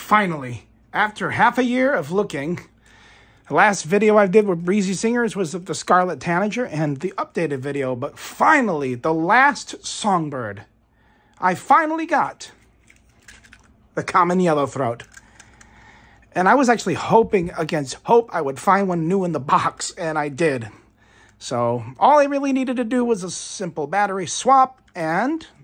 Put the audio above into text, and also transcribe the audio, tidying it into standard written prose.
finally, after half a year of looking, the last video I did with Breezy Singers was of the Scarlet Tanager and the updated video, but finally, the last songbird. I finally got the Common Yellowthroat. And I was actually hoping against hope I would find one new in the box, and I did. So all I really needed to do was a simple battery swap, and